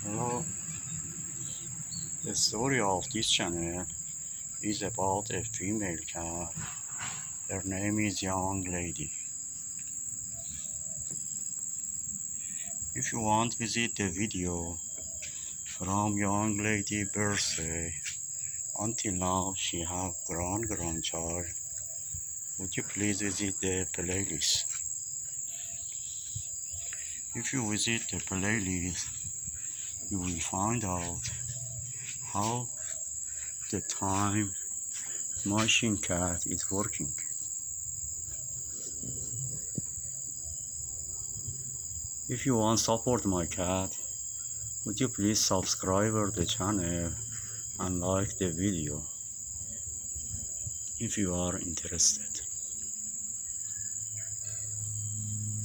Hello, the story of this channel is about a female cat. Her name is Young Lady. If you want to visit the video from Young Lady birthday until now she have grandchild, would you please visit the playlist? If you visit the playlist, you will find out how the time machine cat is working. If you want to support my cat, would you please subscribe to the channel and like the video if you are interested.